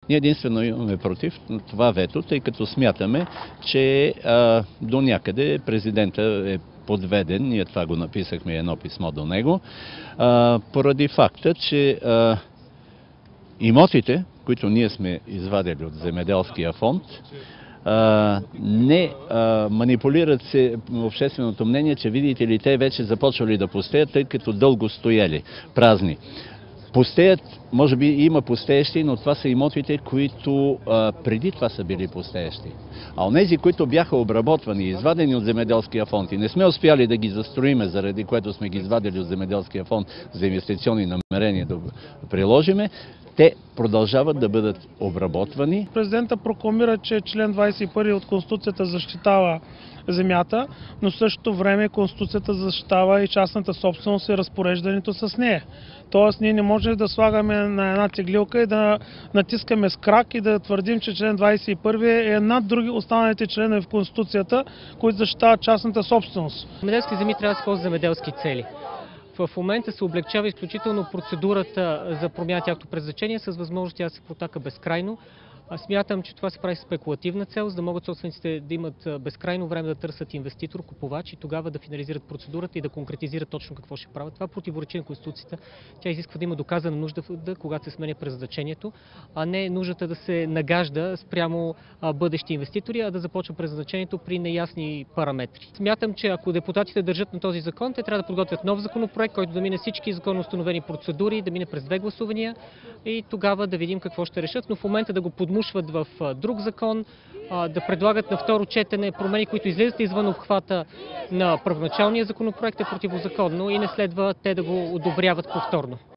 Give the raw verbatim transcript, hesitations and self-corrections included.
Ние единствено имаме против това вето, тъй като смятаме, че а, до някъде президента е подведен, ние това го написахме едно писмо до него, а, поради факта, че а, имотите, които ние сме извадили от земеделския фонд, а, не а, манипулират се общественото мнение, че видите ли, те вече започвали да пустеят, тъй като дълго стояли празни. Пустеят, може би има пустеещи, но това са имотите, които а, преди това са били пустеещи. А онези, които бяха обработвани и извадени от земеделския фонд и не сме успяли да ги застроиме, заради което сме ги извадили от земеделския фонд за инвестиционни намерения да приложиме, те продължават да бъдат обработвани. Президента прокламира, че член двадесет и първи от Конституцията защитава земята, но в същото време Конституцията защитава и частната собственост и разпореждането с нея. Тоест ние не можем да слагаме на една теглилка и да натискаме с крак и да твърдим, че член двадесет и първи е над други останалите членове в Конституцията, които защитават частната собственост. Земеделски земи трябва да се ползват за земеделски цели. В момента се облегчава изключително процедурата за промяна тяхното предназначение с възможност тя да се протака безкрайно. Смятам, че това се прави спекулативна цел, за да могат собствениците да имат безкрайно време да търсят инвеститор, купувач и тогава да финализират процедурата и да конкретизират точно какво ще правят. Това противоречи на Конституцията. Тя изисква да има доказана нужда, когато се сменя предназначението, а не нуждата да се нагажда спрямо бъдещи инвеститори, а да започва предназначението при неясни параметри. Смятам, че ако депутатите държат на този закон, те трябва да подготвят нов законопроект, който да мине всички законно установени процедури, да мине през две гласувания и тогава да видим какво ще решат, но в момента да го подмушват в друг закон, да предлагат на второ четене промени, които излизат извън обхвата на първоначалния законопроект, е противозаконно и не следва те да го одобряват повторно.